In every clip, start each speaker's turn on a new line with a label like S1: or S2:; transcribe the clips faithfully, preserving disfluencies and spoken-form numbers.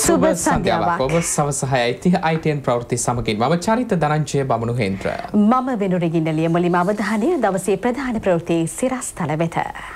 S1: සුබ සන්ධ්‍යාවක් ඔබ සවස හයයි තිහ I T N ප්‍රවෘත්ති සමගින් මම චරිත ධනංජය බමුණු හේන්ද්‍ර
S2: මම වෙනුරගින්න ලියමලිම අවධානය දවසේ ප්‍රධාන ප්‍රවෘත්ති සිරස්තල වෙත.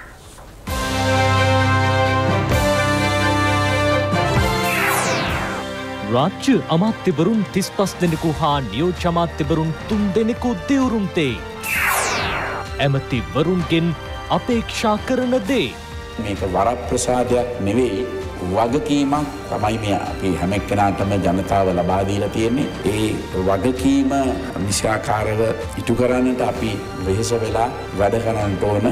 S3: රාජ්‍ය අමාත්‍යවරුන් තිස්පස් දෙනෙකු හා නියෝජ්‍ය අමාත්‍යවරුන් තුන් දෙනෙකු දිවුරුම් තේ. ඇමතිවරුන්ගෙන් අපේක්ෂා කරන දේ.
S4: මේක වරප්‍රසාදයක් නෙවෙයි වගකීමක් තමයි මේ අපි හැම එක්කෙනාටම ජනතාව ලබා දීලා තියෙන්නේ. ඒ වගකීම නිසාකාරව ඉටු කරන්නට අපි වෙහෙස වෙලා වැඩ කරන්න ඕන.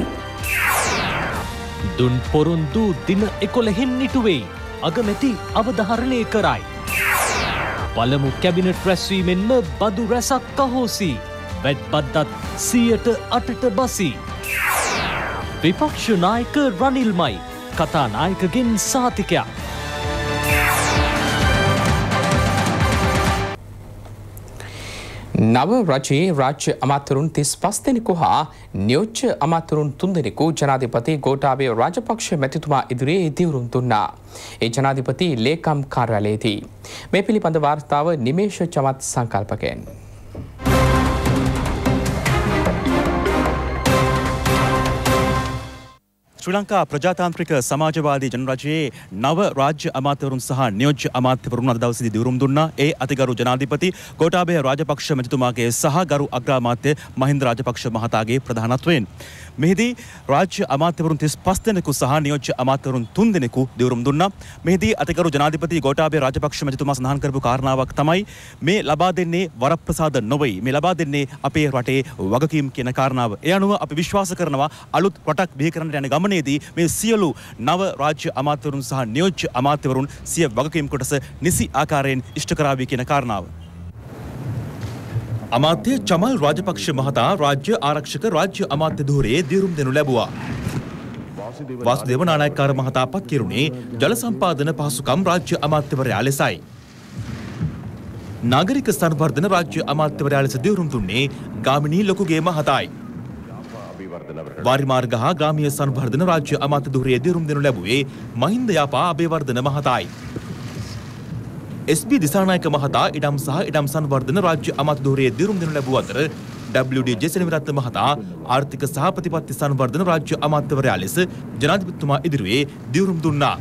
S3: දුන් පොරොන්දු දින එකොළහෙන් නිටුවෙයි. අගමැති අවධාරණය කරයි. පළමු කැබිනට් රැස්වීමෙන්ම බදු රැසක් අහෝසි. වැත් බද්දත් සියයට අටට බසි. විපක්ෂ නායක රනිල්මයි කතා නායකගෙන් සහතිකයක්.
S1: නව රජයේ රාජ්‍ය අමාත්‍යවරුන් තිස්පස් දෙනෙකු හා නියෝජ්‍ය අමාත්‍යවරුන් තුන් දෙනෙකු ජනාධිපති ගෝඨාභය රාජපක්ෂ මැතිතුමා ඉදිරියේ දිවුරුම් දුන්නා. ඒ ජනාධිපති ලේකම් කාර්යාලයේදී. මේ පිළිබඳ වාර්තාව නිමේෂ චමත් සංකල්පකයන්.
S5: ශ්‍රී ලංකා ප්‍රජාතාන්ත්‍රික සමාජවාදී ජනරජයේ නව රාජ්‍ය අමාත්‍යවරුන් සහ නියෝජ්‍ය අමාත්‍යවරුන් අද දවසේදී දිවුරුම් දුන්නා. ඒ අතිගරු ජනාධිපති ගෝඨාභය රාජපක්ෂ මැතිතුමාගේ සහ ගරු අග්‍රාමාත්‍ය මහින්ද රාජපක්ෂ මහතාගේ ප්‍රධානත්වයෙන් මෙහිදී රාජ්‍ය අමාත්‍යවරුන් තිස්පස් දෙනෙකු සහ නියෝජ්‍ය අමාත්‍යවරුන් තුන් දෙනෙකු දිවුරුම් දුන්නා. මෙහිදී අතිගරු ජනාධිපති ගෝඨාභය රාජපක්ෂ මැතිතුමා සඳහන් කරපු කාරණාවක් තමයි මේ ලබා දෙන්නේ වරප්‍රසාද නොවේ. මේ ලබා දෙන්නේ අපේ රටේ වගකීම් කියන කාරණාව. ඒ අනුව අපි විශ්වාස කරනවා අලුත් රටක් බිහි කරන්නට යන ගමනේදී මේ සියලු නව රාජ්‍ය අමාත්‍යවරුන් සහ නියෝජ්‍ය අමාත්‍යවරුන් සිය වගකීම් කොටස නිසි ආකාරයෙන් ඉෂ්ට කරාවි කියන කාරණාව. අමාත්‍ය චමල් රාජපක්ෂ මහතා රාජ්‍ය ආරක්ෂක රාජ්‍ය අමාත්‍ය ධූරයේ දිවුරුම් දෙනු ලැබුවා. වාසුදේව නානායක්කාර මහතා පත් කෙරුණේ ජල සම්පාදන පහසුකම් රාජ්‍ය අමාත්‍යවරයා ලෙසයි. නාගරික සංවර්ධන රාජ්‍ය අමාත්‍යවරයා ලෙස දිවුරුම් දුන්නේ ගාමිණී ලොකුගේ මහතායි. වාරිමාර්ග හා ග්‍රාමීය සංවර්ධන රාජ්‍ය අමාත්‍ය ධූරයේ දිවුරුම් දෙනු ලැබුවේ මහින්ද යාපා අබේවර්ධන මහතායි. S B දිසානායක මහතා ඉඩම් සහ ඉඩම් සංවර්ධන රාජ්‍ය අමාත්‍ය ධූරයේ දිවුරුම් දෙනු ලැබුව අතර W D ජෙසෙනවිරත්න මහතා ආර්ථික සහ ප්‍රතිපත්ති සංවර්ධන රාජ්‍ය අමාත්‍යවරයා ලෙස ජනාධිපතිතුමා ඉදිරියේ දිවුරුම් දුන්නා.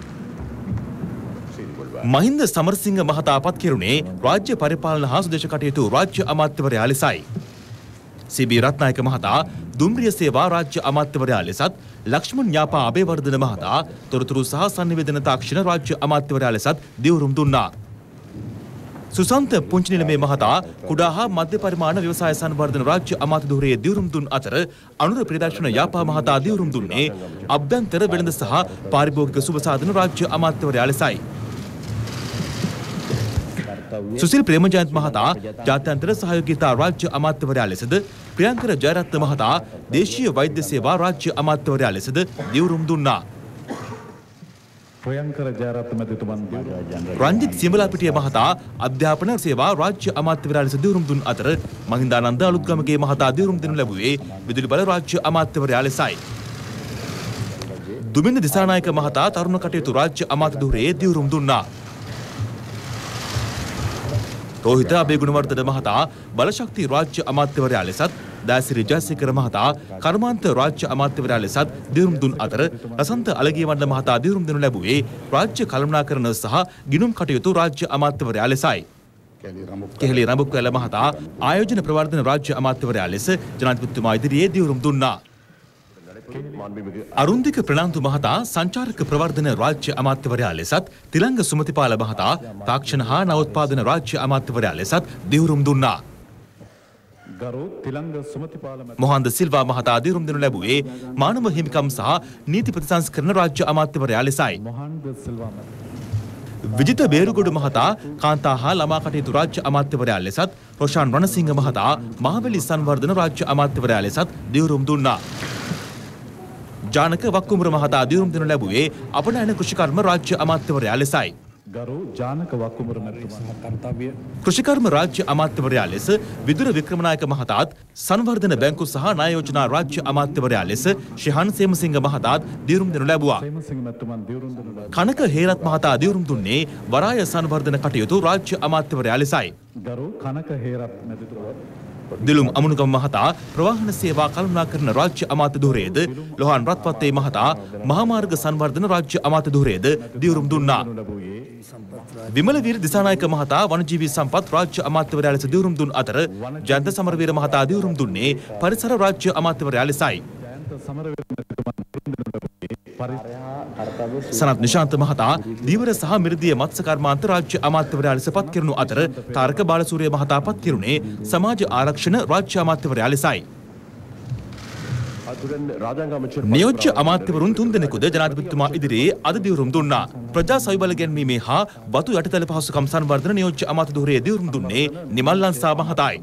S5: මහින්ද සමරසිංහ මහතා පත් කෙරුණේ රාජ්‍ය පරිපාලන හා සුදේශ කටයුතු රාජ්‍ය අමාත්‍යවරයා ලෙසයි. C B රත්නායක මහතා දුම්රිය සේවා රාජ්‍ය අමාත්‍යවරයා ලෙසත් ලක්ෂ්මන් යාපා අබේවර්ධන මහතා තොරතුරු සහ සංනිවේදන තාක්ෂණ රාජ්‍ය අමාත්‍යවරයා ලෙසත් දිවුරුම් දුන්නා. සුසන්ත පුංචිනිලමේ මහතා කුඩා හා මධ්‍ය පරිමාණ ව්‍යවසාය සංවර්ධන රාජ්‍ය අමාත්‍ය ධූරයේ දිවුරුම් දුන් අතර අනුර ප්‍රදර්ශන යාපා මහතා දිවුරුම් දුන්නේ අභ්‍යන්තර වෙළඳ සහ පාරිභෝගික සුබසාධන රාජ්‍ය අමාත්‍යවරයා ලෙසයි. සුසිල් ප්‍රේමජයන්ත මහතා ජාත්‍යන්තර සහයෝගීතා රාජ්‍ය අමාත්‍යවරයා ලෙසද ප්‍රියංකර ජයරත්න මහතා දේශීය වෛද්‍ය සේවා රාජ්‍ය අමාත්‍යවරයා ලෙසද දිවුරුම් දුන්නා.
S6: ප්‍රියංකර ජයරත්න මැතිතුමන්
S5: රංජිත් සියඹලාපිටිය මහතා අධ්‍යාපන සේවා රාජ්‍ය අමාත්‍යවරයා ලෙස දිවුරුම් දුන් අතර මහින්දානන්ද අලුත්ගමගේ මහතා දිවුරුම් දෙනු ලැබුවේ විදුලි බල රාජ්‍ය අමාත්‍යවරයා ලෙසයි. දුමින්ද දිසානායක මහතා තරුණ කටයුතු රාජ්‍ය අමාත්‍ය ධූරයේ දිවුරුම් දුන්නා. රෝහිත අබේගුණවර්ධන මහතා බලශක්ති රාජ්‍ය අමාත්‍යවරයා ලෙසත් දාසිරි ජයසේකර මහතා කර්මාන්ත රාජ්‍ය අමාත්‍යවරයා ලෙසත් දිවුරුම් දුන් අතර රසන්ත අලගියවණ්ඩ මහතා දිවුරුම් දෙනු ලැබුවේ රාජ්‍ය කළමනාකරණ සහ ගිණුම් කටයුතු රාජ්‍ය අමාත්‍යවරයා ලෙසයි. කෙහෙලි රඹුක්වැල මහතා ආයෝජන ප්‍රවර්ධන රාජ්‍ය අමාත්‍යවරයා ලෙස ජනාධිපතිතුමා ඉදිරියේ දිවුරුම් දුන්නා. අරුන්දික ප්‍රනාන්දු මහතා සංචාරක ප්‍රවර්ධන රාජ්‍ය අමාත්‍යවරයා ලෙසත් තිලංග සුමතිපාල මහතා තාක්ෂණ හා නවෝත්පාදන රාජ්‍ය අමාත්‍යවරයා ලෙසත් දිවුරුම් දුන්නා. මොහන්ද සිල්වා මහතා දිවුරුම් දෙනු ලැබුවේ මානව හිමිකම් සහ නීති ප්‍රතිසංස්කරණ රාජ්‍ය අමාත්‍යවරයා ලෙසයි. විජිත බේරුගොඩ මහතා කාන්තා හා ළමා කටයුතු රාජ්‍ය අමාත්‍යවරයා ලෙසත් රොෂාන් රණසිංහ මහතා මහවැලි සංවර්ධන රාජ්‍ය අමාත්‍යවරයා ලෙසත් දිවුරුම් දුන්නා. ජානක වක්කුමර මහතා දිවුරුම් දෙනු ලැබුවේ අපනයන කෘෂිකර්ම රාජ්‍ය අමාත්‍යවරයා ලෙසයි.
S6: ගරු ජානක වක්කුමර මැතිතුමා කර්තව්‍ය
S5: කෘෂිකර්ම රාජ්‍ය අමාත්‍යවරයා ලෙස විදුර වික්‍රමනායක මහතාත් සංවර්ධන බැංකු සහ ණය යෝජනා රාජ්‍ය අමාත්‍යවරයා ලෙස ශිහාන් සේමසිංහ මහතාත් දියුරුම් දෙනු ලැබුවා.
S6: සේමසිංහ මැතිතුමන් දියුරුම් දෙනු ලැබුවා.
S5: කනක හේරත් මහතා දියුරුම් දුන්නේ වරාය සංවර්ධන කටයුතු රාජ්‍ය අමාත්‍යවරයා ලෙසයි.
S6: ගරු කනක හේරත් මැතිතුමා
S5: දිලුම් අමුණුගම මහතා ප්‍රවාහන සේවා කළමනාකරන රාජ්‍ය අමාත්‍ය ධුරයේද ලොහාන් රත්වත්තේ මහතා මහාමාර්ග සංවර්ධන රාජ්‍ය අමාත්‍ය ධුරයේද දියුරුම් දුන්නා. විමලවීර දිසානායක මහතා වනජීවී සම්පත් රාජ්‍ය අමාත්‍යවරයා ලෙස දියුරුම් දුන් අතර ජයන්ත සමරවීර මහතා දියුරුම් දුන්නේ පරිසර රාජ්‍ය අමාත්‍යවරයා ලෙසයි. සනත් නිශාන්ත මහතා දීවර සහ මිරිදිය මත්ස්‍ය කර්මාන්ත රාජ්‍ය අමාත්‍යවරයා ලෙස පත් කෙරුණු අතර තාරක බාලසූරිය මහතා පත් කෙරුණේ සමාජ ආරක්ෂණ රාජ්‍ය අමාත්‍යවරයා ලෙසයි. නියෝජ්‍ය අමාත්‍යවරුන් තුන්දෙනෙකුද ජනාධිපතිතුමා ඉදිරියේ අද දියුරුම් දුන්නා. ප්‍රජා සවිබල ගැන්වීමේ හා බතු යටිතල පහසුකම් සංවර්ධන නියෝජ්‍ය අමාත්‍ය ධුරයේ දියුරුම් දුන්නේ නිමල් ලංසා මහතායි.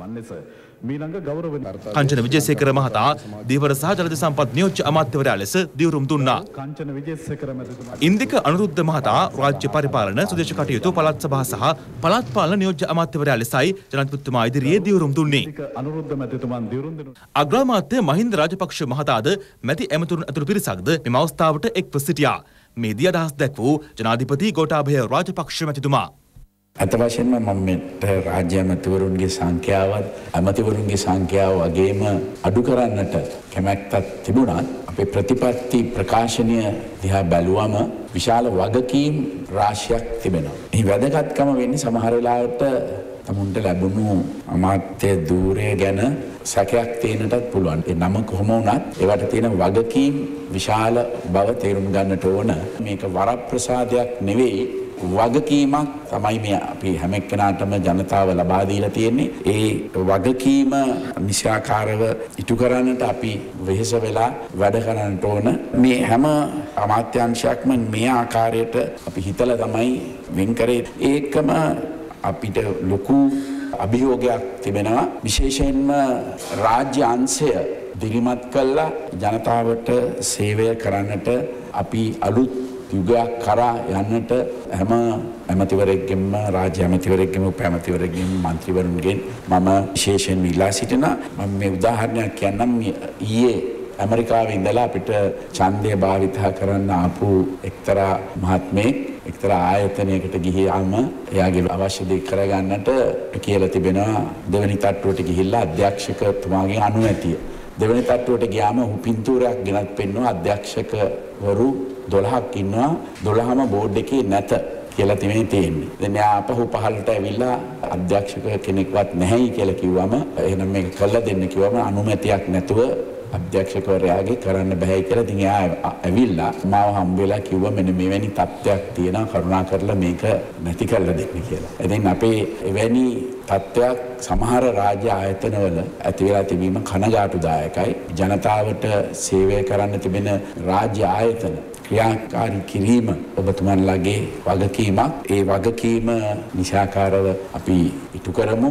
S6: මීළඟ ගෞරවනීය
S5: කංචන විජේසේකර මහතා දීවර සහ ජලද සම්පත් නියෝජ්‍ය අමාත්‍යවරයා ලෙස දියුරුම් දුන්නා.
S6: කංචන විජේසේකර මැතිතුමා
S5: ඉන්දික අනුරුද්ධ මහතා රාජ්‍ය පරිපාලන සුදේශ කටයුතු පළාත් සභා සහ පළාත් පාලන නියෝජ්‍ය අමාත්‍යවරයා ලෙසයි ජනාධිපතිතුමා ඉදිරියේ දියුරුම් දුන්නේ.
S6: අනුරුද්ධ මැතිතුමන් දියුරුම් දෙනු
S5: අග්‍රාමාත්‍ය මහින්ද රාජපක්ෂ මහතාද මැති ඇමතුරුන් ඇතුළු පිරිසක්ද මෙම අවස්ථාවට එක්ව සිටියා. මේ දී අදහස් දැක්වූ ජනාධිපති ගෝඨාභය රාජපක්ෂ මැතිතුමා
S4: අත වශයෙන්ම මම මෙට රාජ්‍ය ඇමතිවරුන්ගේ සංඛ්‍යාවත් ඇමතිවරුන්ගේ සංඛ්‍යාව වගේම අඩු කරන්නට කැමැත්තක් තිබුණත් අපේ ප්‍රතිපත්ති ප්‍රකාශනය දිහා බැලුවම විශාල වගකීම් රාශියක් තිබෙනවා. මේ වැදගත්කම වෙන්නේ සමහර වෙලාවට තමුන්ට ලැබුණු අමාත්‍ය ධූරය ගැන සැකයක් තියෙනටත් පුළුවන්. ඒ නම කොහොම වුණත් ඒවට තියෙන වගකීම් විශාල බව තේරුම් ගන්නට ඕන. මේක වරප්‍රසාදයක් නෙවෙයි වගකීමක් තමයි මේ අපි හැම එක්කෙනාටම ජනතාව ලබා දීලා තියෙන්නේ. ඒ වගකීම නිසාකාරව ඉටු කරන්නට අපි වෙහෙස වෙලා වැඩ කරන්නට ඕන. මේ හැම අමාත්‍යාංශයක්ම මේ ආකාරයට අපි හිතලා තමයි වෙන් කරේ. ඒකම අපිට ලොකු අභියෝගයක් තිබෙනවා. විශේෂයෙන්ම රාජ්‍ය අංශය දිරිමත් කළා ජනතාවට සේවය කරන්නට අපි අලුත් යුගයක් කරා යන්නට හැම ඇමතිවරයෙක්ගෙන්ම රාජ්‍ය ඇමතිවරයෙක්ගෙන්ම උප ඇමතිවරයෙක්ගෙන්ම මන්ත්‍රීවරුන්ගෙන් මම විශේෂයෙන් ඉල්ලා සිටිනවා. මම මේ උදාහරණයක් කියන්නම්. ඊයේ ඇමරිකාවේ ඉඳලා අපිට ඡන්දය භාවිතා කරන්න ආපු එක්තරා මහත්මයෙක් එක්තරා ආයතනයකට ගිහියාම එයාගේ අවශ්‍ය දේ කරගන්නට කියලා තිබෙනවා දෙවෙනි තට්ටුවට ගිහිල්ලා අධ්‍යක්ෂකතුමාගේ අනුමැතිය. දෙවෙනි තට්ටුවට ගියාම ඔහු පින්තූරයක් ගෙනත් පෙන්වුවා අධ්‍යක්ෂකවරු දොළහක් ඉන්නවා දොළහම බෝඩ් එකේ නැත කියලා තමයි තියෙන්නේ. දැන් එයා අපහු පහළට ඇවිල්ලා අධ්‍යක්ෂක කෙනෙක්වත් නැහැයි කියලා කිව්වම එහෙනම් මේක කළා දෙන්න කිව්වම අනුමැතියක් නැතුව අධ්‍යක්ෂකවරයාගේ කරන්න බෑයි කියලා ඉතින් එයා ඇවිල්ලා මාව හම්බ වෙලා කිව්වා මෙන්න මෙවැනි තත්ත්වයක් තියෙනවා කරුණා කරලා මේක නැති කරලා දෙන්න කියලා. ඉතින් අපේ එවැනි තත්ත්වයක් සමහර රාජ්‍ය ආයතනවල ඇති වෙලා තිබීම කනගාටුදායකයි. ජනතාවට සේවය කරන්න තිබෙන රාජ්‍ය ආයතන ක්‍රියාකාරී කිරීම ඔබතුමන්ලාගේ වගකීමක්. ඒ වගකීම නිසාකාරව අපි ඉටු කරමු.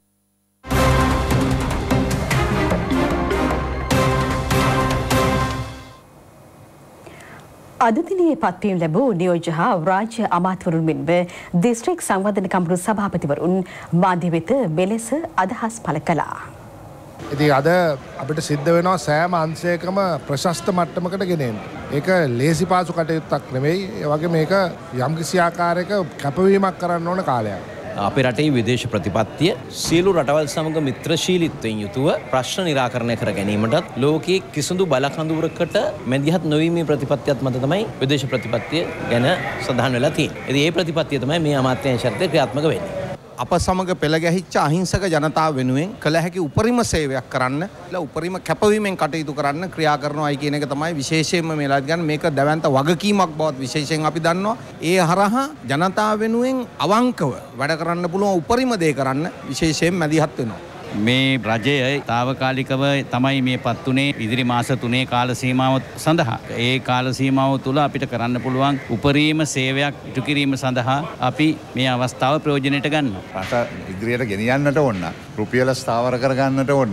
S2: අද දිනේ පත්වීම් ලැබූ නියෝජ්‍ය හා රාජ්‍ය අමාත්‍යවරුන් මෙන්ම දිස්ත්‍රික් සංවර්ධන කමිටු සභාපතිවරුන් මාධ්‍ය වෙත මෙලෙස අදහස් පළ කළා.
S7: ඉතින් අද අපිට සිද්ධ වෙනවා සෑම අංශයකම ප්‍රශස්ත මට්ටමකට ගෙනෙන්න. ඒක ලේසි පාසු කටයුත්තක් නෙවෙයි. ඒ වගේ මේක යම්කිසි ආකාරයක කැපවීමක් කරන්න ඕන කාලයක්.
S8: අපේ රටේ විදේශ ප්‍රතිපත්තිය සියලු රටවල් සමග මිත්‍රශීලීත්වයෙන් යුතුව ප්‍රශ්න නිරාකරණය කර ගැනීමටත් ලෝකයේ කිසිදු බලකඳවුරකට මැදිහත් නොවීමේ ප්‍රතිපත්තියත් මත තමයි විදේශ ප්‍රතිපත්තිය ගැන සඳහන් වෙලා තියෙන්නේ. ඉතින් මේ ප්‍රතිපත්තිය තමයි මේ අමාත්‍යාංශයත් ක්‍රියාත්මක වෙන්නේ.
S9: අප සමග පෙළ ගැහිච්ච අහිංසක ජනතාව වෙනුවෙන් කළ හැකි උපරිම සේවයක් කරන්න, උපරිම කැපවීමෙන් කටයුතු කරන්න ක්‍රියා කරනවායි කියන එක තමයි විශේෂයෙන්ම මේලාත් ගන්න මේක දැවැන්ත වගකීමක් බවත් විශේෂයෙන් අපි දන්නවා. ඒ හරහා ජනතාව වෙනුවෙන් අවංකව වැඩ කරන්න පුළුවන් උපරිම දේ කරන්න විශේෂයෙන් මැදිහත් වෙනවා.
S10: මේ රජය తాවකාලිකව තමයි මේ පත් උනේ ඉදිරි මාස තුනේ කාල සීමාව සඳහා. ඒ කාල සීමාව තුළ අපිට කරන්න පුළුවන් උපරිම සේවයක් ඉටු කිරීම සඳහා අපි මේ අවස්ථාව ප්‍රයෝජනයට ගන්නවා.
S11: රට ඉදිරියට ගෙනියන්නට ඕන නම් රුපියල ස්ථාවර කරගන්නට ඕන නම්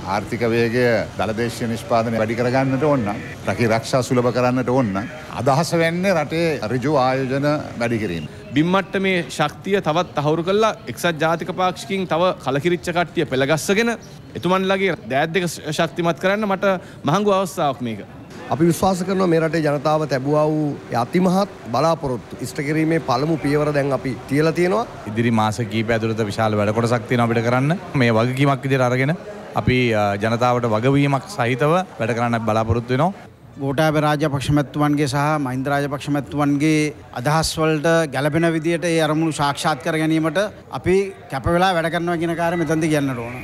S11: ආර්ථික වේගය දළදේශීය නිෂ්පාදනය වැඩි කරගන්නට ඕන නම් රැකී ආරක්ෂා සුලභ කරන්නට ඕන නම් අදහස වෙන්නේ රටේ ඍජු ආයෝජන වැඩි කිරීම.
S12: බිම්මට්ටමේ ශක්තිය තවත් තහවුරු කරලා එක්සත් ජාතික පාක්ෂිකයින් තව කලකිරිච්ච කට්ටිය පෙළගස්සගෙන එතුමන්ලගේ දෑත් දෙක ශක්තිමත් කරන්න මට මහඟු අවස්ථාවක් මේක.
S13: අපි විශ්වාස කරනවා මේ රටේ ජනතාව ලැබුවා වූ අතිමහත් බලාපොරොත්තු ඉෂ්ට කිරීමේ පළමු පියවර දැන් අපි තියලා තියෙනවා.
S14: ඉදිරි මාස කිහිපය ඇතුළත විශාල වැඩ කොටසක් තියෙනවා අපිට කරන්න. මේ වගකීමක් විදිහට අරගෙන අපි ජනතාවට වගවීමක් සහිතව වැඩ කරන්න බලාපොරොත්තු වෙනවා.
S15: ගෝඨාභය රාජපක්ෂ මැතිතුමන්ගේ සහ මහින්ද රාජපක්ෂ මැතිතුමන්ගේ අදහස් වලට ගැළපෙන විදියට ඒ අරමුණු සාක්ෂාත් කර ගැනීමට අපි කැප වෙලා වැඩ කරනවා කියන කාර්යය මෙතනදී කියන්නට ඕන.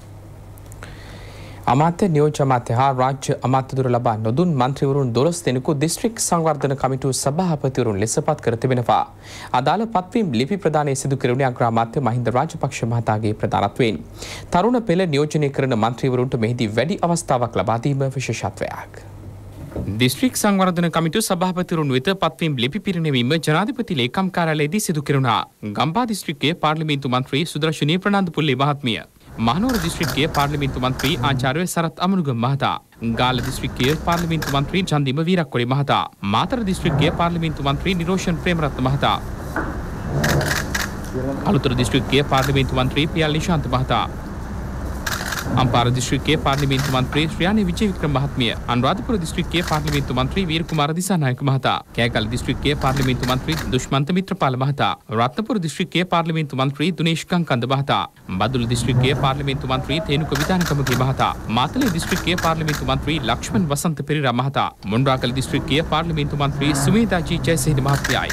S1: අමාත්‍ය නියෝජ්‍ය අමාත්‍ය හා රාජ්‍ය අමාත්‍යවරු ලබා නොදුන් මන්ත්‍රීවරුන් දොළොස් දෙනෙකු දිස්ත්‍රික් සංවර්ධන කමිටුව සභාපතිවරුන් ලෙස පත් කර තිබෙනවා. අදාළ පත්වීම් ලිපි ප්‍රදානය සිදු කෙරුණේ අග්‍රාමාත්‍ය මහින්ද රාජපක්ෂ මහතාගේ ප්‍රධානත්වයෙන්. තරුණ පෙළ නියෝජනය කරන මන්ත්‍රීවරුන්ට මෙහිදී වැඩි අවස්ථාවක් ලබා දීම විශේෂත්වයක්. දිස්ත්‍රික් සංවර්ධන කමිටුව සභාපතිවරුන් වෙත පත්වීම් ලිපි පිරිනැමීම ජනාධිපති ලේකම් කාර්යාලයේදී සිදු කෙරුණා. ගම්පා දිස්ත්‍රික්කයේ පාර්ලිමේන්තු මන්ත්‍රී සුදර්ශනී ප්‍රනාන්දුපුල්ලේ මහත්මිය, මහනුවර දිස්ත්‍රික්කයේ පාර්ලිමේන්තු මන්ත්‍රී ආචාර්ය සරත් අමනුගම මහතා, ගාල්ල දිස්ත්‍රික්කයේ පාර්ලිමේන්තු මන්ත්‍රී චන්දිම වීරක්කොඩි මහතා, මාතර දිස්ත්‍රික්කයේ පාර්ලිමේන්තු මන්ත්‍රී නිරෝෂන් ප්‍රේමරත්න මහතා, අලුතර දිස්ත්‍රික්කයේ පාර්ලිමේන්තු මන්ත්‍රී පියල් නිශාන්ත මහතා, අම්පාර දිස්ත්‍රික්කයේ පාර්ලිමේන්තු මන්ත්‍රී ශ්‍රියානි විජේවික්‍රම මහත්මිය, අනුරාධපුර දිස්ත්‍රික්කයේ පාර්ලිමේන්තු මන්ත්‍රී වීරකුමාර දිසානායක මහතා, කෑගල්ල දිස්ත්‍රික්කයේ පාර්ලිමේන්තු මන්ත්‍රී දුෂ්මන්ත මිත්‍රපාල මහතා, රත්නපුර දිස්ත්‍රික්කයේ පාර්ලිමේන්තු මන්ත්‍රී දුනේෂ් කංකන්ද මහතා, බදුල්ල දිස්ත්‍රික්කයේ පාර්ලිමේන්තු මන්ත්‍රී තේනුක විධානකමගේ මහතා, මාතලේ දිස්ත්‍රික්කයේ පාර්ලිමේන්තු මන්ත්‍රී ලක්ෂ්මන් වසන්ත පෙරේරා මහතා, මොණරාගල දිස්ත්‍රික්කයේ පාර්ලිමේන්තු මන්ත්‍රී සුමේධා ජී ජයසේන මහත්මියයි.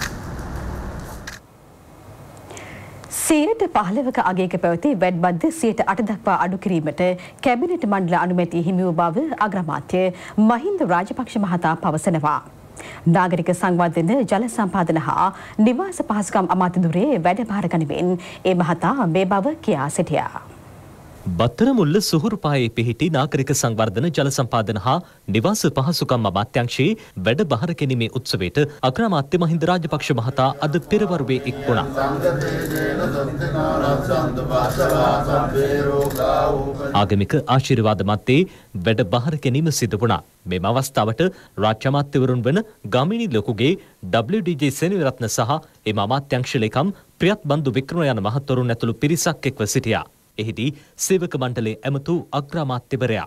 S2: සියයට පහළවක අගයක පැවති වැඩ් බද්ධ සියයට අට දක්වා අඩු කිරීමට කැබිනට් මණ්ඩල අනුමැතිය හිමි වූ බව අග්‍රාමාත්‍ය මහින්ද රාජපක්ෂ මහතා පවසනවා. නාගරික සංවර්ධන ජල සම්පාදන හා නිවාස පහසුකම් අමාත්‍යදුරේ වැඩභාර ගනිමින් ඒ මහතා මේ බව කියා සිටියා.
S3: බත්තරමුල්ල සුහුරුපායේ පිහිටි නාගරික සංවර්ධන ජල සම්පාදන හා නිවාස පහසුකම් අමාත්‍යාංශයේ වැඩ බහර ගැනීමේ උත්සවයට අග්‍රාමාත්‍ය මහින්ද රාජපක්ෂ මහතා අද පෙරවරුවේ එක් වුණා. ආගමික ආශිර්වාද මැත්තේ වැඩ බහර ගැනීම සිදු වුණා. මෙම අවස්ථාවට රාජ්‍ය අමාත්‍යවරුන් වන Gamini Lokuge W D J Seneviratne සහ එම අමාත්‍යාංශ ලේකම් ප්‍රියත් බන්දු වික්‍රම යන මහත්වරුන් ඇතුළු පිරිසක් එක්ව සිටියා. එහිදී සේවක මණ්ඩලයේ ඇමතු අග්‍රාමාත්‍යවරයා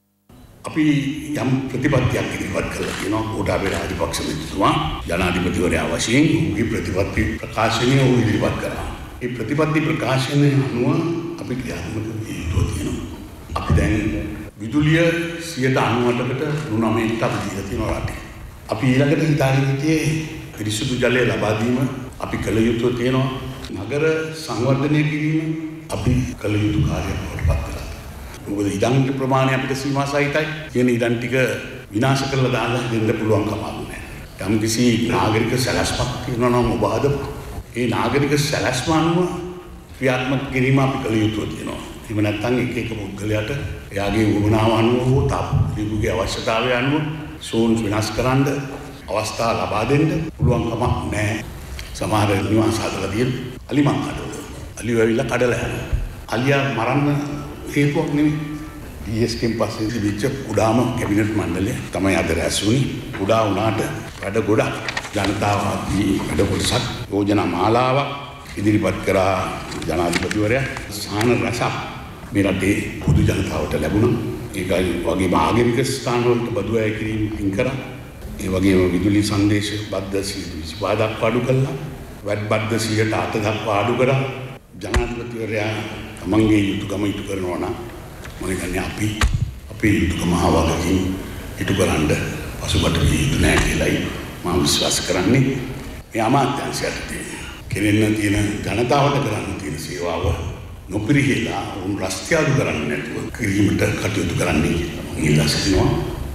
S16: අපි යම් ප්‍රතිපත්තියක් ඉදිරිපත් කළා කියනවා ගෝඨාභය රාජපක්ෂ මැතිතුමා ජනාධිපතිවරයා වශයෙන් ඔහුගේ ප්‍රතිපත්ති ප්‍රකාශනය ඔහු ඉදිරිපත් කළා. ඒ ප්‍රතිපත්ති ප්‍රකාශනය අනුව අපි ක්‍රියාත්මක විය යුතු තියෙනවා. අපි දැන් විදුලිය සියයට අනූඅටකට රුණමයකට අපි දීලා තියෙනවා රටේ. අපි ඊළඟට හිතාගෙන ඉන්නේ පිරිසුදු ජලය ලබා දීම අපි කළ යුතු තියෙනවා. නගර සංවර්ධනය කිරීම අපි කළ යුතු කාර්යයක් බවට පත් කරලා. මොකද ඉඩම් ප්‍රමාණය අපිට සීමා සහිතයි. කියන ඉඩම් ටික විනාශ කරලා දාලා දෙන්න පුළුවන් කමක් නැහැ. යම් කිසි නාගරික සැලැස්මක් තියෙනවා නම් ඔබ හදපු ඒ නාගරික සැලැස්ම අනුව ක්‍රියාත්මක කිරීම අපි කළ යුතු තියෙනවා. එහෙම නැත්නම් එක එක පුද්ගලයාට එයාගේ වුණාව අනුව හෝ තාප්පුගේ අවශ්‍යතාවය අනුව සෝන් විනාශ කරන්න අවස්ථා ලබා දෙන්න පුළුවන් කමක් නැහැ. සමහර නිවාස හදලා තියෙන අලිමං කඩවල අලිය ඇවිල්ලා කඩලා යනවා. අලියා මරන්න හේතුවක් නෙවෙයි. ඩී එස් කේන් පස්සේ තිබිච්ච කුඩාම කැබිනට් මණ්ඩලය තමයි අද රැස් වුණේ. කුඩා වුණාට වැඩ ගොඩක් ජනතාවගේ වැඩ කොටසක් යෝජනා මාලාවක් ඉදිරිපත් කරා ජනාධිපතිවරයා. සාන රසක් මේ රටේ පොදු ජනතාවට ලැබුණා. ඒකයි වගේම ආගමික ස්ථාන වලට බදු අය කිරීම අයින් කරා. ඒ වගේම විදුලි සංදේශ බද්ධ සියයට විසිපහ දක්වා අඩු කළා. වැඩ බද්ධ සියයට අට දක්වා අඩු කරා. ජනාධිපතිවරයා තමන්ගේ යුතුකම ඉටු කරනවා නම් මම කියන්නේ අපි අපේ යුතුකම ආවගකින් ඉටු කරන්න පසුබට විය යුතු නැහැ කියලායි මම විශ්වාස කරන්නේ. මේ අමාත්‍යාංශයට කෙරෙන්න තියෙන ජනතාවට කරන්න තියෙන සේවාව නොපිරිහෙලා උන් රස්තියාදු කරන්නේ නැතුව කිරීමට කටයුතු කරන්නේ මම ඉල්ලා සිටිනවා.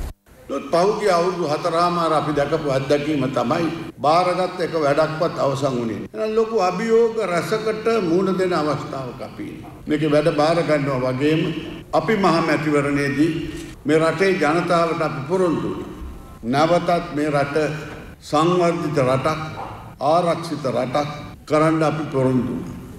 S17: පෞද්ගලික අවුරුදු හතරමාර අපි දැකපු අත්දැකීම තමයි බාරගත් එක වැඩක්වත් අවසන් වුණේ. එහෙනම් ලොකු අභියෝග රසකට මුහුණ දෙන අවස්ථාවක අපි මේක වැඩ බාර ගන්නවා වගේම අපි මහ මැතිවරණයේදී මේ රටේ ජනතාවට අපි පොරොන්දු නැවතත් මේ රට සංවර්ධිත රටක් ආරක්ෂිත රටක් කරන්න අපි පොරොන්දු.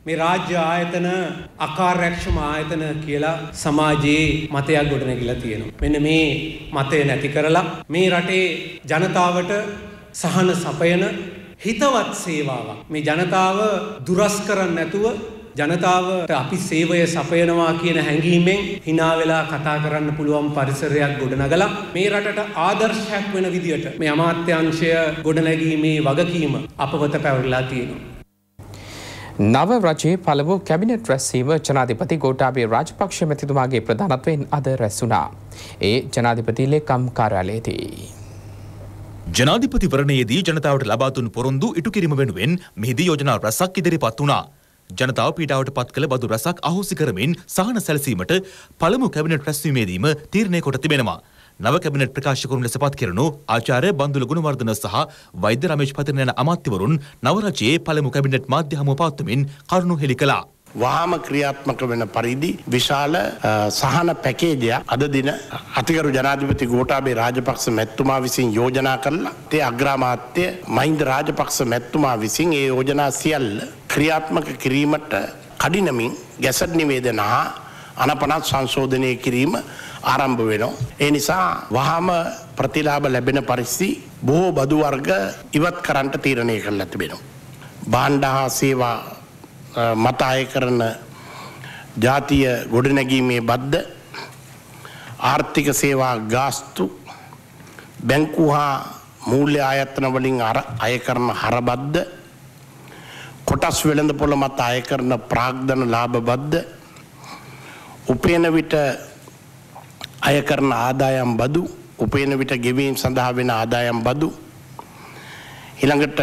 S18: මේ රාජ්‍ය ආයතන අකාර්යක්ෂම ආයතන කියලා සමාජයේ මතයක් ගොඩනැගිලා තියෙනවා. මෙන්න මේ මතය නැති කරලා මේ රටේ ජනතාවට සහන සපයන හිතවත් සේවාවක් මේ ජනතාව දුරස් කරන්නේ නැතුව ජනතාවට අපි සේවය සපයනවා කියන හැඟීමෙන් hina වෙලා කතා කරන්න පුළුවන් පරිසරයක් ගොඩනගලා මේ රටට ආදර්ශයක් වෙන විදියට මේ අමාත්‍යාංශය ගොඩනැගීමේ වගකීම අපවත පැවරලා තියෙනවා.
S1: නව රජයේ පළමු කැබිනට් රැස්වීම ජනාධිපති ගෝඨාභය රාජපක්ෂ මැතිතුමාගේ ප්‍රධානත්වයෙන් අද රැස් වුණා. ඒ ජනාධිපති ලේකම් කාර්යාලයේදී
S5: ජනාධිපතිවරණයේදී ජනතාවට ලබා දුන් පොරොන්දු ඉටු කිරීම වෙනුවෙන් මෙහිදී යෝජනා රැසක් ඉදිරිපත් වුණා. ජනතාව පීඩාවට පත් කළ බදු රැසක් අහෝසි කරමින් සහන සැලසීමට පළමු කැබිනට් රැස්වීමේදීම තීරණය කොට තිබෙනවා. නව කැබිනට් ප්‍රකාශකවරුන් ලෙස පත් කෙරුණු ආචාර්ය බන්දුල ගුණවර්ධන සහ වෛද්‍ය රමේෂ් පතිරණ යන අමාත්‍යවරුන් නව රජයේ පළමු කැබිනට් මාධ්‍ය හමුව පවත්වමින් කරුණු හෙළි කළා.
S19: වහාම ක්‍රියාත්මක වෙන පරිදි විශාල සහන පැකේජයක් අද දින අතිගරු ජනාධිපති ගෝඨාභය රාජපක්ෂ මැතිතුමා විසින් යෝජනා කළා. ඒ අග්‍රාමාත්‍ය මහින්ද රාජපක්ෂ මැතිතුමා විසින් ඒ යෝජනා සියල්ල ක්‍රියාත්මක කිරීමට කඩිනමින් ගැසට් නිවේදන හා අනපනත් සංශෝධනය කිරීම ආරම්භ වෙනවා. ඒ නිසා වහාම ප්‍රතිලාභ ලැබෙන පරිදි බොහෝ බදු වර්ග ඉවත් කරන්නට තීරණය කරලා තිබෙනවා. භාණ්ඩ හා සේවා මත අය කරන ජාතිය ගොඩනැගීමේ බද්ද ආර්ථික සේවා ගාස්තු බැංකු හා මූල්‍ය ආයතන වලින් අය කරන හරබද්ද කොටස් වෙළඳපොළ මත අය කරන ප්‍රාග්ධන ලාභ බද්ද උපයන විට අය කරන ආදායම් බදු උපයන විට ගෙවීම් සඳහා වෙන ආදායම් බදු ඊළඟට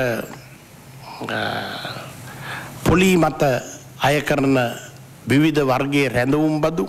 S19: පොලී මත අය කරන විවිධ වර්ගයේ රැඳවුම් බදු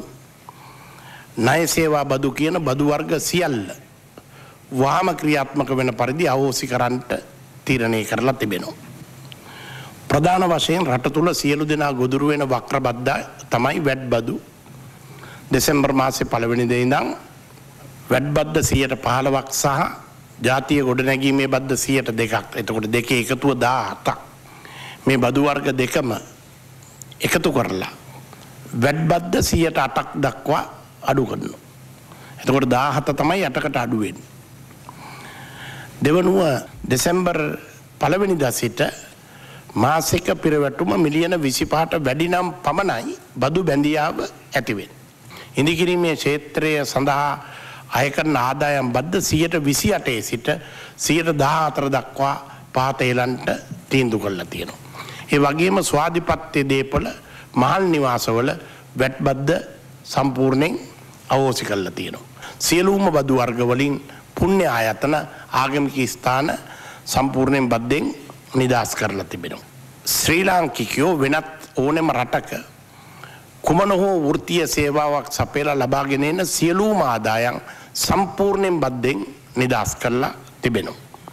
S19: ණය සේවා බදු කියන බදු වර්ග සියල්ල වහාම ක්‍රියාත්මක වෙන පරිදි අවෝසි කරන්නට තීරණය කරලා තිබෙනවා. ප්‍රධාන වශයෙන් රට තුල සියලු දෙනා ගොදුරු වෙන වක්‍ර බද්දා තමයි වැට් බදු. දෙසැම්බර් මාසේ පළවෙනිදා ඉඳන් වැට් බද්ද සියයට පහළොවක් සහ ජාතිය ගොඩනැගීමේ බද්ද සියයට දෙකක්. එතකොට දෙකේ එකතුව දාහතක්. මේ බදු වර්ග දෙකම එකතු කරලා වැට් බද්ද සියයට අටක් දක්වා අඩු කරනවා. එතකොට දාහත තමයි අටකට අඩු වෙන්නේ. දෙවනුව දෙසැම්බර් පළවෙනිදා සිට මාසික පිරවැටුම මිලියන විසිපහට වැඩි නම් පමණයි බදු බැඳියාව ඇති වෙන්නේ. ඉදිකිරීමේ ක්ෂේත්‍රය සඳහා අය කරන ආදායම් බද්ද සියයට විසිඅටේ සිට සියයට දහහතර දක්වා පහත එලන්ට තීන්දුව කරලා තියෙනවා. ඒ වගේම ස්වාධිපත්‍ය දීපල මහල් නිවාසවල වැට් බද්ද සම්පූර්ණයෙන් අවෝසි කරලා තියෙනවා. සියලුම බදු වර්ග වලින් පුණ්‍ය ආයතන ආගමික ස්ථාන සම්පූර්ණයෙන් බද්දෙන් නිදහස් කරලා තිබෙනවා. ශ්‍රී ලාංකිකයෝ වෙනත් ඕනෑම රටක කුමන හෝ වෘත්තීය සේවාවක් සපයලා ලබාගෙන එන සියලුම ආදායම් සම්පූර්ණයෙන් බද්දෙන් නිදහස් කරලා තිබෙනවා.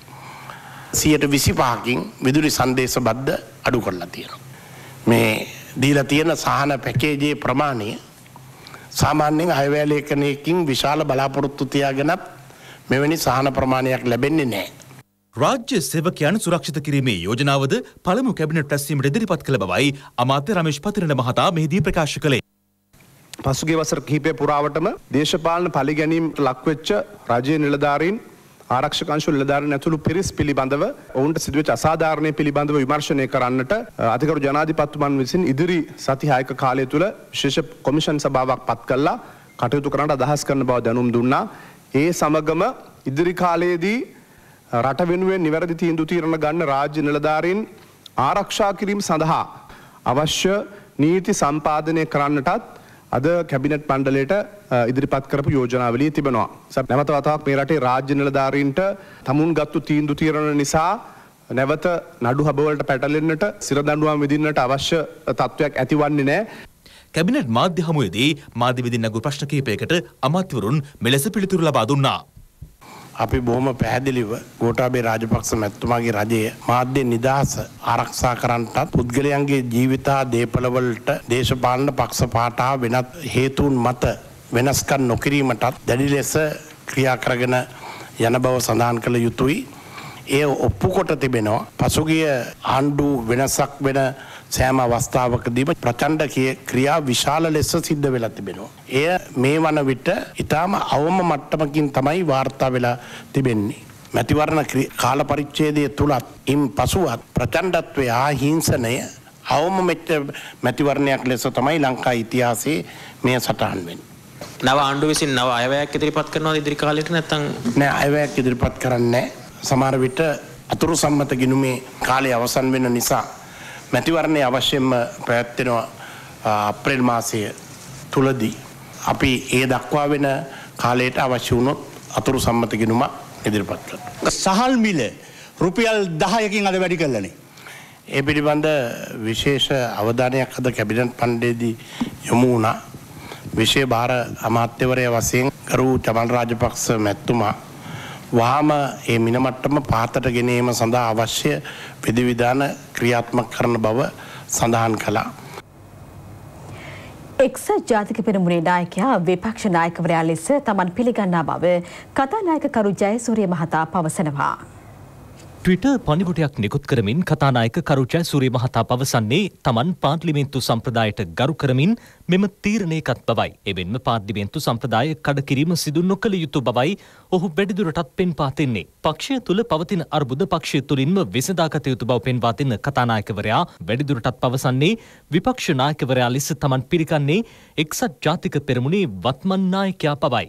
S19: සියයට විසිපහකින් විදුලි සංදේශ බද්ද අඩු කරලා තියෙනවා. මේ දීලා තියෙන සහන පැකේජයේ ප්‍රමාණය සාමාන්‍යයෙන් අයවැය ලේඛනයකින් විශාල බලාපොරොත්තු තියාගෙනත් මෙවැනි සහන ප්‍රමාණයක් ලැබෙන්නේ නැහැ.
S5: රාජ්‍ය සේවකයන් සුරක්ෂිත කිරීමේ යෝජනාවද පළමු කැබිනට් රැස්වීමට ඉදිරිපත් කළ බවයි අමාත්‍ය රමේෂ් පතිරණ මහතා මෙහිදී ප්‍රකාශ කළේ.
S20: පසුගිය වසර කිහිපය පුරාවටම දේශපාලන පරිගැනීමට ලක්වෙච්ච රජයේ නිලධාරීන් ආරක්ෂක අංශ නිලධාරීන් ඇතුළු පිරිස් පිළිබඳව ඔවුන්ට සිදුවෙච්ච අසාධාරණය පිළිබඳව විමර්ශනය කරන්නට අධිකරු ජනාධිපතිතුමන් විසින් ඉදිරි සති හයක කාලය තුළ විශේෂ කොමිෂන් සභාවක් පත් කළා කටයුතු කරන්නට අදහස් කරන බව දැනුම් දුන්නා. ඒ සමගම ඉදිරි කාලයේදී රට වෙනුවෙන් නිවැරදි තීන්දුව తీරන ගන්න රාජ්‍ය නිලධාරීන් ආරක්ෂා කිරීම සඳහා අවශ්‍ය නීති සම්පාදනය කරන්නටත් අද කැබිනට් මණ්ඩලයට ඉදිරිපත් කරපු යෝජනාවලිය තිබෙනවා. නැවත වතාවක් මේ රටේ රාජ්‍ය නිලධාරීන්ට තමුන් ගත්තු තීන්දුව తీරන නිසා නැවත නඩු හබවලට පැටලෙන්නට සිර දඬුවම් විඳින්නට අවශ්‍ය තත්ත්වයක් ඇතිවන්නේ නැහැ.
S5: කැබිනට් මාධ්‍ය හමුවේදී මාධ්‍ය විදින් නගු ප්‍රශ්න කිහිපයකට අමාත්‍යවරුන් මෙලෙස පිළිතුරු ලබා දුන්නා.
S19: අපි බොහොම පැහැදිලිව ගෝඨාභය රාජපක්ෂ මැතිතුමාගේ රජය මාධ්‍ය නිදහස ආරක්ෂා කරන්නටත් පුද්ගලයන්ගේ ජීවිත හා දේපළවලට දේශපාලන පක්ෂපාත හා වෙනත් හේතුන් මත වෙනස්කම් නොකිරීමටත් දැඩි ලෙස ක්‍රියා කරගෙන යන බව සඳහන් කළ යුතුයි. ඒ ඔප්පු කොට තිබෙනවා. පසුගිය ආණ්ඩු වෙනසක් වෙන සෑම අවස්ථාවකදීම ප්‍රචණ්ඩ ක්‍රියා විශාල ලෙස සිද්ධ වෙලා තිබෙනවා. එය මේ වන විට ඊටාම අවම මට්ටමකින් තමයි වාර්තා වෙලා තිබෙන්නේ. මැතිවරණ කාල පරිච්ඡේදය තුලත් ඉන් පසුවත් ප්‍රචණ්ඩත්වයේ ආහිංසනය අවම මැතිවරණයක් ලෙස තමයි ලංකා ඉතිහාසයේ මේ සටහන් වෙන්නේ.
S8: නව ආණ්ඩුව විසින් නව අයවැයක් ඉදිරිපත් කරනවද ඉදිරි කාලෙට නැත්නම්
S19: නෑ අයවැයක් ඉදිරිපත් කරන්නේ සමහර විට අතුරු සම්මත ගිණුමේ කාලය අවසන් වෙන නිසා මැතිවරණය අවශ්‍යම පැවැත්වෙනවා අප්‍රේල් මාසය තුලදී අපි ඒ දක්වා වෙන කාලයට අවශ්‍ය වුණොත් අතුරු සම්මත ගිණුමක් ඉදිරිපත් කරනවා.
S15: සහල් මිල රුපියල් දහයකින් අද වැඩි කළනේ.
S19: ඒ පිළිබඳ විශේෂ අවධානයක් අද කැබිනට් පණ්ඩේදී යොමු වුණා. විශේෂ භාර අමාත්‍යවරයා වශයෙන් කරු චමල් රාජපක්ෂ මැතිතුමා වහාම මේ මින මට්ටම පහතට ගෙනීම සඳහා අවශ්‍ය විධිවිධාන ක්‍රියාත්මක කරන බව සඳහන් කළා.
S2: එක්සත් ජාතික පෙරමුණේ නායකයා විපක්ෂ නායකවරයා ලෙස තමන් පිළිගන්නා බව කතානායක කරු ජයසූරිය මහතා පවසනවා.
S3: ට්විටර් පණිවුඩයක් නිකුත් කරමින් කතානායක කරු ජයසූරිය මහතා පවසන්නේ තමන් පාර්ලිමේන්තු සම්ප්‍රදායට ගරු කරමින් මෙම තීරණය ගත් බවයි. එමෙන්ම පාර්ලිමේන්තු සම්ප්‍රදාය කඩකිරීම සිදු නොකළ යුතු බවයි ඔහු වැඩිදුරටත් පෙන්වා දෙන්නේ. පක්ෂය තුළ පවතින අර්බුද පක්ෂය තුළින්ම විසඳාගත යුතු බව පෙන්වා දෙන කතානායකවරයා වැඩිදුරටත් පවසන්නේ විපක්ෂ නායකවරයා ලෙස තමන් පිළිගන්නේ එක්සත් ජාතික පෙරමුණේ වත්මන් නායකයා බවයි.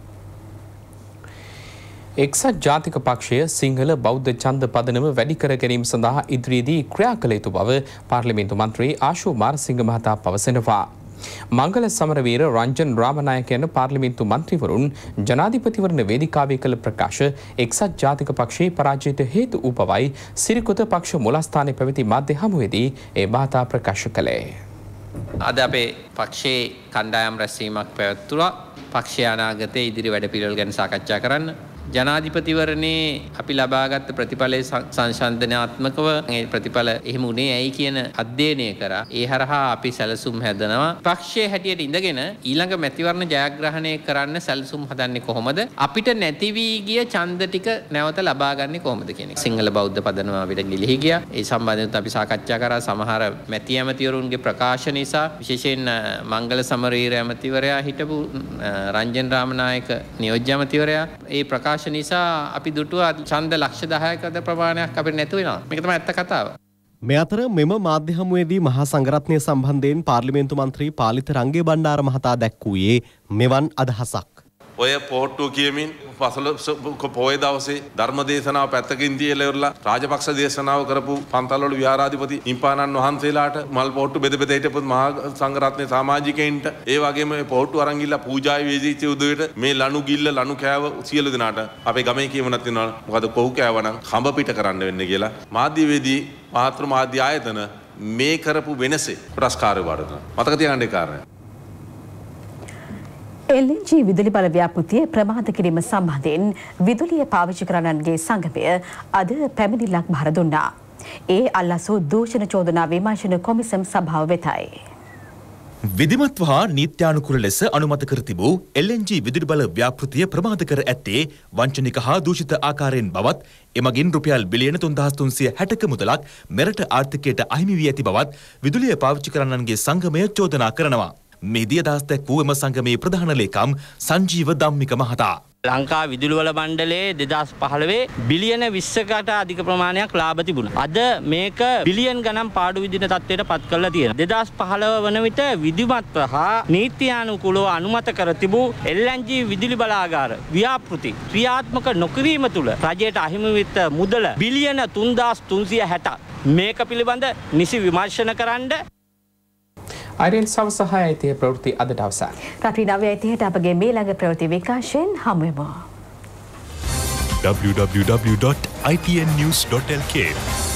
S1: එක්සත් ජාතික පක්ෂය සිංහල බෞද්ධ ඡන්ද පදනම වැඩි කර ගැනීම සඳහා ඉදිරියේදී ක්‍රියා කළ යුතු බව පාර්ලිමේන්තු මන්ත්‍රී ආශු මාරසිංහ මහතා පවසනවා. මංගල සමරවීර රංජන් රාමනායක යන පාර්ලිමේන්තු මන්ත්‍රීවරුන් ජනාධිපතිවරණ වේදිකාවේ කළ ප්‍රකාශ එක්සත් ජාතික පක්ෂයේ පරාජයට හේතු වූ බවයි සිරිකොත පක්ෂ මුලස්ථානයේ පැවති මාධ්‍ය හමුවේදී ඒ මහතා ප්‍රකාශ කළේ.
S8: අද අපේ පක්ෂයේ කණ්ඩායම් රැස්වීමක් පැවැත්වුවා. පක්ෂය අනාගතයේ ඉදිරි වැඩපිළිවෙළ ගැන සාකච්ඡා කරන්න. ජනාධිපතිවරණේ අපි ලබාගත් ප්‍රතිඵලයේ සංශන්දනාත්මකව ඒ ප්‍රතිඵල එහෙම උනේ ඇයි කියන අධ්‍යයනය කරා. ඒ හරහා අපි සැලසුම් හැදනවා. පක්ෂයේ හැටියට ඉඳගෙන ඊළඟ මැතිවරණ ජයග්‍රහණය කරන්න සැලසුම් හදන්නේ කොහොමද? අපිට නැති වී ගිය ඡන්ද ටික නැවත ලබා ගන්නේ කොහොමද කියන එක. සිංහල බෞද්ධ පදනම අපිට ගිලිහි ගියා. ඒ සම්බන්ධව අපි සාකච්ඡා කරා. සමහර මැති ඇමතිවරුන්ගේ ප්‍රකාශ නිසා විශේෂයෙන් මංගල සමරීර ඇමතිවරයා හිටපු රංජන් රාමනායක නියෝජ්‍ය ඇමතිවරයා ඒ ප්‍රකාශ නිසා අපි දුටුවා ඡන්ද ලක්ෂ දහයක අද ප්‍රමාණයක් අපිට නැතු වෙනවා. මේක තමයි ඇත්ත කතාව.
S21: මේ අතර මෙම මාධ්‍ය හමුවේදී මහා සංඝරත්නය සම්බන්ධයෙන් පාර්ලිමේන්තු මන්ත්‍රී පාලිත රංගේ බණ්ඩාර මහතා දැක්වූයේ මෙවන් අදහසක්.
S22: ඔය පොට්ටුව කියමින් පසළොස්වක පොය දවසේ ධර්ම දේශනාව පැත්තකින් තියලා ඉවරලා රාජපක්ෂ දේශනාව කරපු පන්තල්වල විහාරාධිපති ඉම්පානන් වහන්සේලාට මල් පොට්ටු බෙද බෙද හිටපු මහා සංඝරත්නයේ සමාජිකයින්ට ඒ වගේම මේ පොට්ටු අරන් ගිහලා පූජායි වේදිච්ච උදේට මේ ලනු ගිල්ල ලනු කෑව සියලු දෙනාට අපේ ගමේ කියමනක් තියෙනවා මොකද කොහු කෑවනම් කඹ පිට කරන්න වෙන්නේ කියලා මාධ්‍යවේදී මාතෘ මාධ්‍ය ආයතන මේ කරපු වෙනසේ පුරස්කාරය වඩනවා. මතක තියාගන්න ඒ කාරණය.
S2: එල් එන් ජී විදුලි බල ව්‍යාපෘතිය ප්‍රමාද කිරීම සම්බන්ධයෙන් විදුලිය පාවිච්චි කරන්නන්ගේ සංගමය අද පැමිණිල්ලක් බාර දුන්නා. ඒ අල්ලසු දූෂණ චෝදනා විමර්ශන කොමිසම් සභාව වෙතයි.
S23: විධිමත්ව හා නීත්‍යානුකූල ලෙස අනුමත කර තිබූ එල් එන් ජී විදුලි බල ව්‍යාපෘතිය ප්‍රමාද කර ඇත්තේ වංචනික හා දූෂිත ආකාරයෙන් බවත් එමගින් රුපියල් බිලියන තුන්දහස් තුන්සිය හැටක මුදලක් මෙරට ආර්ථිකයට අහිමි වී ඇති බවත් විදුලිය පාවිච්චි කරන්නන්ගේ සංගමය චෝදනා කරනවා. මෙදී අදහස් දැක්වූ එම සංගමේ ප්‍රධාන ලේකම් සංජීව ධම්මික මහතා
S24: ලංකා විදුලි වල මණ්ඩලයේ දෙදහස් පහළොවේ බිලියන විස්සකට අධික ප්‍රමාණයක් ලාභ තිබුණා. අද මේක බිලියන් ගණන් පාඩු විදින තත්ත්වයට පත් කරලා තියෙනවා. දෙදහස් පහළොව වන විට විධිමත්ව හා නීත්‍යානුකූලව අනුමත කර තිබූ එල් එන් ජී විදුලි බලාගාර ව්‍යාපෘති ක්‍රියාත්මක නොකිරීම තුළ රජයට අහිමි වෙච්ච මුදල බිලියන තුන්දහස් තුන්සිය හැට මේක පිළිබඳ නිසි විමර්ශන කරන්න
S1: අයිරින් සවසහය ඇතිය ප්‍රවෘත්ති අදට අවසන්.
S2: රටේ නවය ඇතියට අපගේ මේ ළඟ ප්‍රවෘත්ති විකාශයෙන් හමුවෙමු.
S23: w w w dot i t n news dot l k